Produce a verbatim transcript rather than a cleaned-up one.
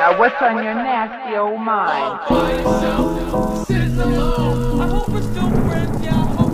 Yeah, what's on your nasty old mind? By yourself, sitting alone. I hope we're still friends, yeah. I hope